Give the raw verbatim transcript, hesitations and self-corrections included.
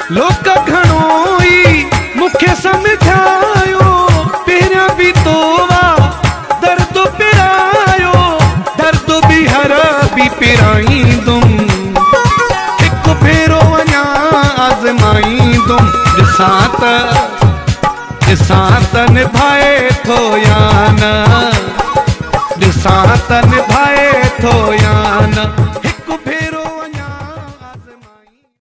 लोक घणोई मुखे समझायो पहिरियां भी तो वा दर्द पिरायो दर्द भी हर भी पिराईंदुम एक भेरो अञा आज़माईंदुम ॾिसां त ॾिसां त निभाए थो या न ॾिसां त